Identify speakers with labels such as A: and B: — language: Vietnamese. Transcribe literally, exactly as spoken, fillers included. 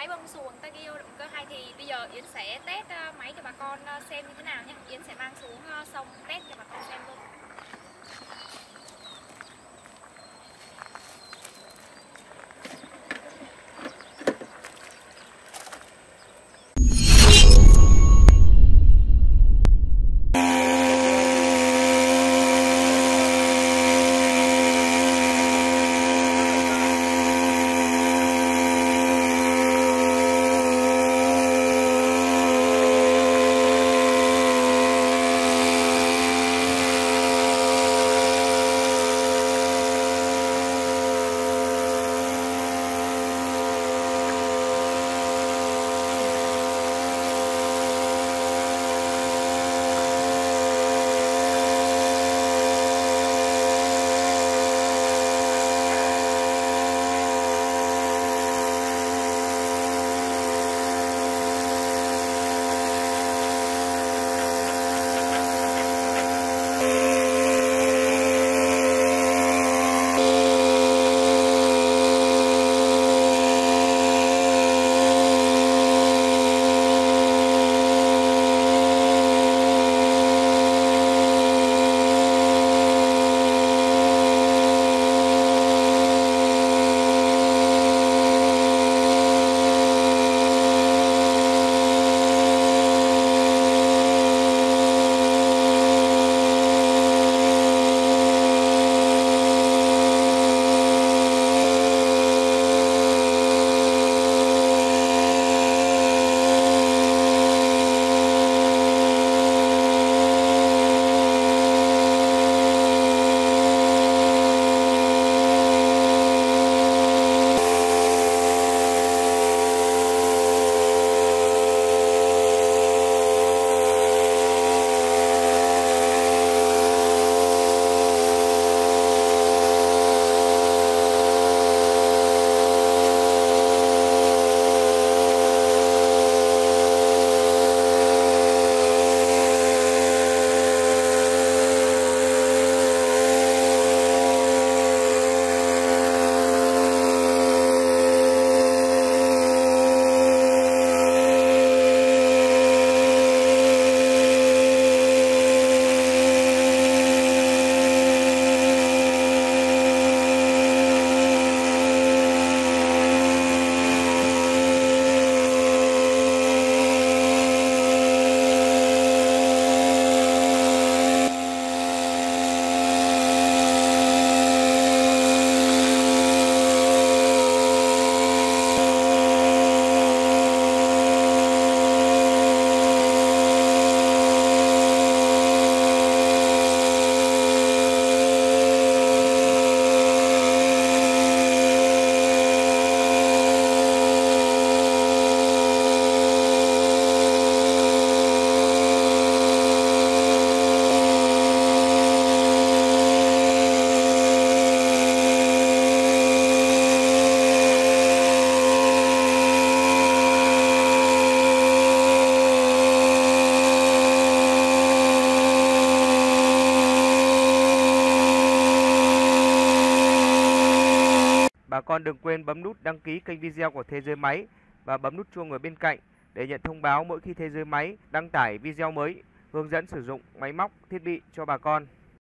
A: máy bơm xuồng ta kêu động cơ hai thì bây giờ Yến sẽ test máy cho bà con xem như thế nào nhé. Yến sẽ mang xuống sông test cho bà con xem luôn.
B: Bà con đừng quên bấm nút đăng ký kênh video của Thế Giới Máy và bấm nút chuông ở bên cạnh để nhận thông báo mỗi khi Thế Giới Máy đăng tải video mới hướng dẫn sử dụng máy móc, thiết bị cho bà con.